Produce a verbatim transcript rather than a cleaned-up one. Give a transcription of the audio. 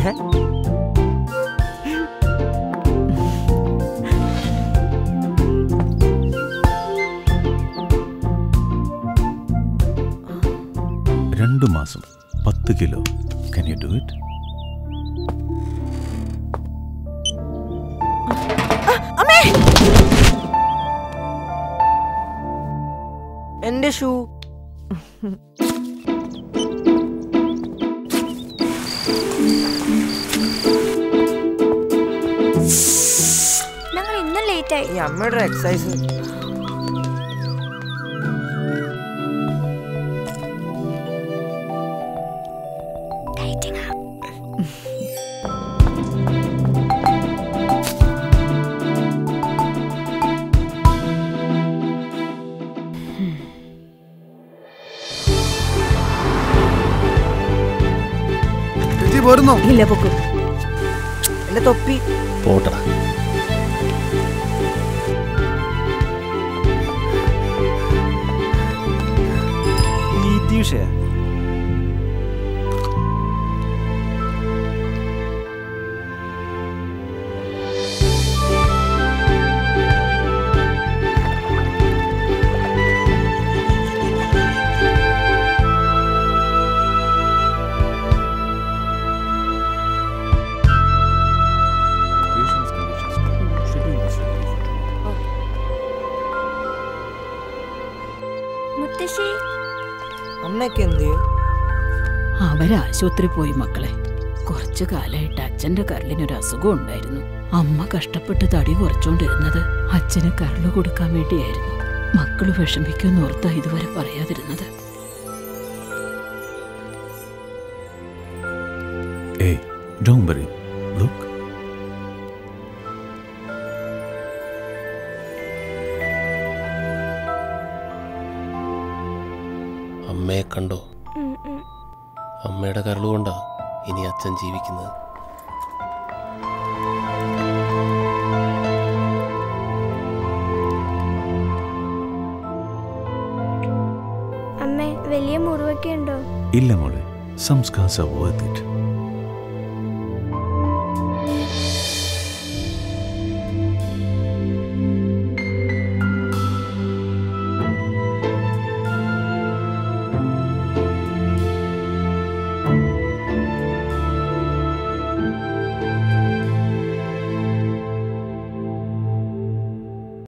രണ്ട് മാസം പത്ത് kilo. Can you do it? അമ്മേ, എന്റെ ഷൂ. ഞങ്ങൾ ഇന്നും ലേറ്റ് ആയി. ഈ അമ്മയുടെ എക്സസൈസ്. ഇല്ല പൊക്കും. എന്റെ തൊപ്പി പോട്ട. നീതീഷേ അമ്മയൊക്കെ എന്ത്? അവര് ആശുപത്രി പോയി മക്കളെ. കുറച്ചു കാലമായിട്ട് അച്ഛന്റെ കരളിനൊരു അസുഖം ഉണ്ടായിരുന്നു. അമ്മ കഷ്ടപ്പെട്ട് തടി കുറച്ചോണ്ടിരുന്നത് അച്ഛന് കരള് കൊടുക്കാൻ വേണ്ടിയായിരുന്നു. മക്കള് വിഷമിക്കുമെന്ന് ഓർത്താ ഇതുവരെ പറയാതിരുന്നത്. Hey, don't worry. Look. അമ്മയെ കണ്ടോ? അമ്മയുടെ കരളുകൊണ്ടാ ഇനി അച്ഛൻ ജീവിക്കുന്നത്. അമ്മേ, വലിയ മുറിവൊക്കെ ഉണ്ടോ? ഇല്ല മോളെ, some scars are worth it.